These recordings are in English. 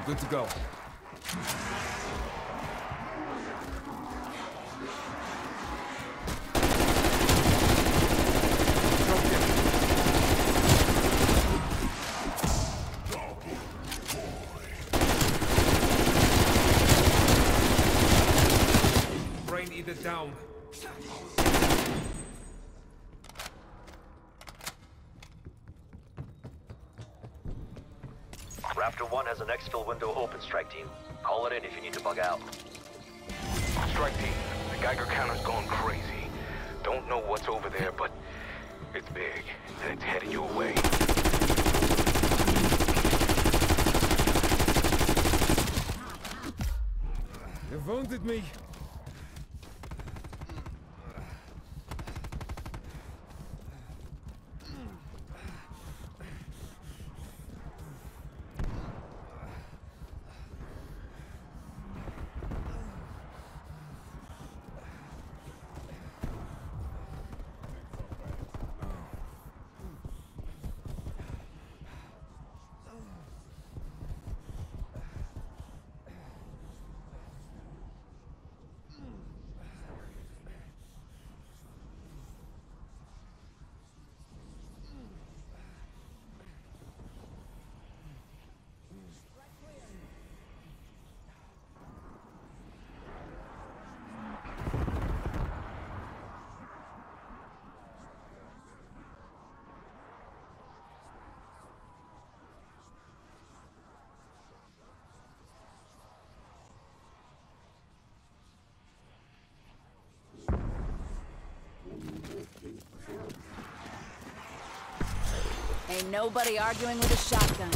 Good to go. Brain eater down. Raptor 1 has an exfil window open, strike team. Call it in if you need to bug out. Strike team, the Geiger counter's going crazy. Don't know what's over there, but it's big, and it's headed your way. You wounded me. Ain't nobody arguing with a shotgun.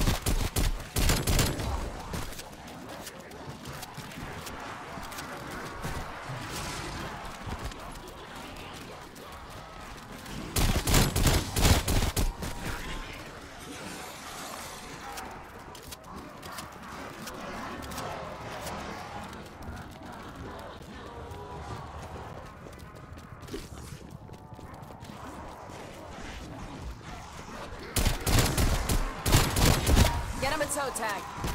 Get him a toe tag.